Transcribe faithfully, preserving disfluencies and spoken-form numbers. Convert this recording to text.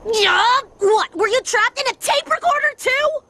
Yeah? What, were you trapped in a tape recorder too?